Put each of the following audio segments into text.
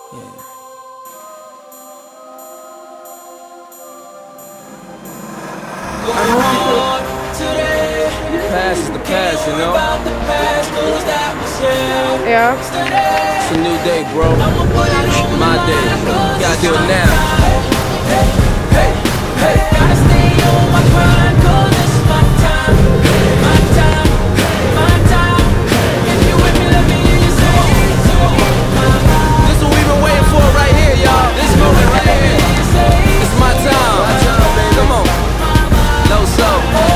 Yeah. The past is the past, you know? Yeah. It's a new day, bro. My day. You gotta do it now. Hey, hey, gotta stay on my grind, 'cause it's my time. My time, my time. If you with me, let me hear you say. This is what we've been waiting for right here, y'all. This moment right here. It's my time. My time, baby. Come on. No, so.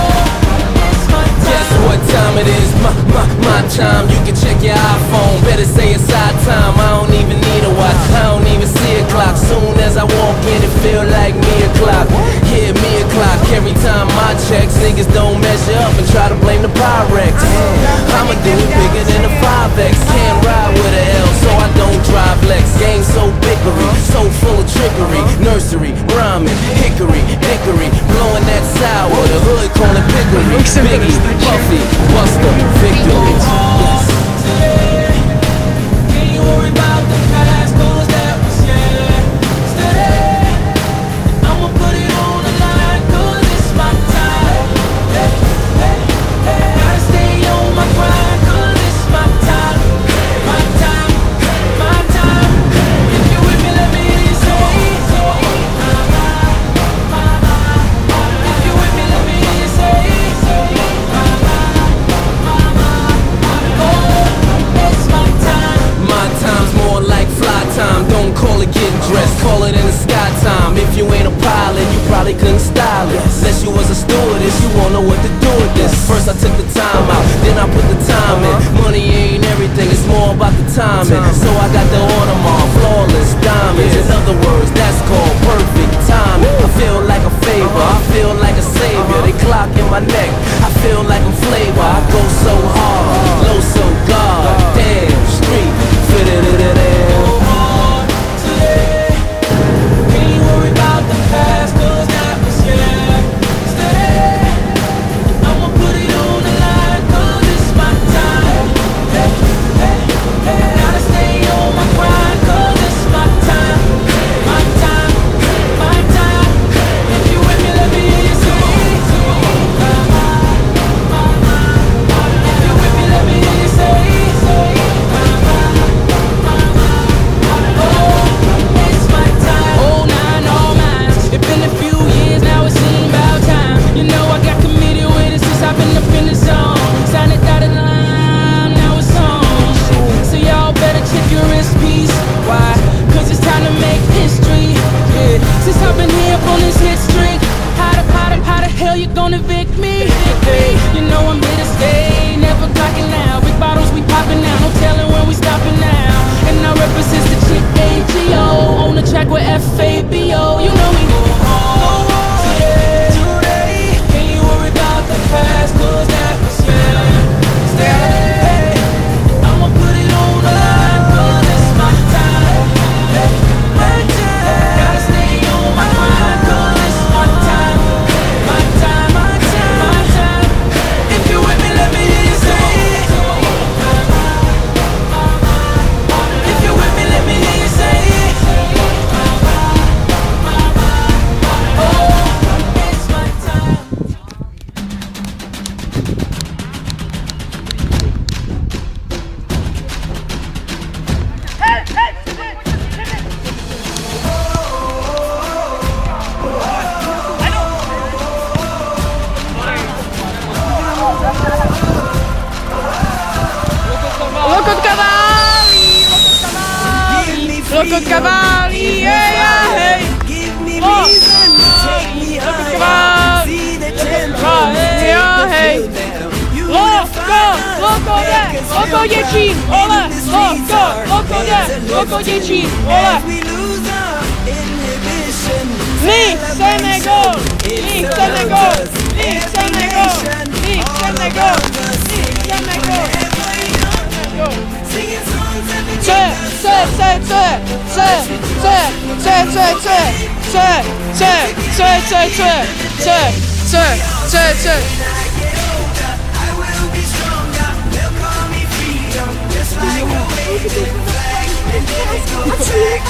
Guess what time it is? My time. You can check your iPhone. Better say it's our time. I don't even need a watch. I don't even see a clock. Soon as I walk in, it feel like me o'clock. Yeah, me o'clock. Every time I checks, niggas don't measure up and try to blame the Pyrex. I'ma do it bigger than a 5X. Can't ride with a L, so I don't drive Lex. Game so bickery, so full of trickery. Nursery, rhyming, hickory, dickory, blowing that sour. The hood calling pickery. Biggie, Puffy, Buster, victory. Yes. Can you worry about the past? 'Cause that was yesterday. I'ma put it on the line, 'cause it's my time. Hey, hey, hey. Gotta stay on my grind, 'cause it's my time. My time, my time. If you with me, let me hear you say. If you with me, let me hear you say. My time's more like fly time. Don't call it getting dressed, call it in the sky time. If you ain't a pilot, you probably couldn't style it. Unless you was a stewardess, you won't know what to do with this. First I took the time out, then I put the time in. Money ain't everything, it's more about the timing. So I got the Audemars, flawless diamonds. In other words, that's called perfect timing. I feel like a favor, I feel like a savior. They clock in my neck, I feel like I'm flavor. I go so hard, low so God. Damn, street, fit it. Can you worry about the past? 'Cause that was yesterday. I'ma put it on the line, 'cause it's my time. Hey, hey, hey. Gotta stay on my grind, 'cause it's my time. My time, my time. If you with me, let me hear you say. If you with me, let me hear you say. I've been up in the zone, signed it dotted line, now it's on. So y'all better check your recipes. Why? 'Cause it's time to make history. Yeah. Since I've been here up on this hit streak, how the hell you gonna evict me? Hey, you know I'm here to stay, never clocking out. Big bottles we popping out, no telling when we stopping now. And I represent the chick AGO on the track with FABO. You know we go hard today. Can you worry about the past? 'Cause that was yesterday. I'ma put it on the line, 'cause it's my time. Hey, hey, hey. Gotta stay on my grind, 'cause it's my time. My time, my time, my time. If you with me, let me hear you say. If you with me, let me hear you say. Lokot cavalli, yeah, hey. Lokot cavalli, yeah, hey. Loko děčín, ole, loko děčín, ole. My chceme gól, my chceme gól, my chceme gól, my chceme gól, my chceme gól. Let's go.